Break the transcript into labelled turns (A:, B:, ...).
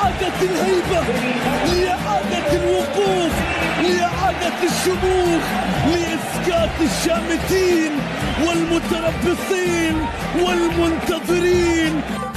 A: لإعادة الهيبة، لإعادة الوقوف، لإعادة الشموخ، لإسكات الشامتين والمتربصين والمنتظرين.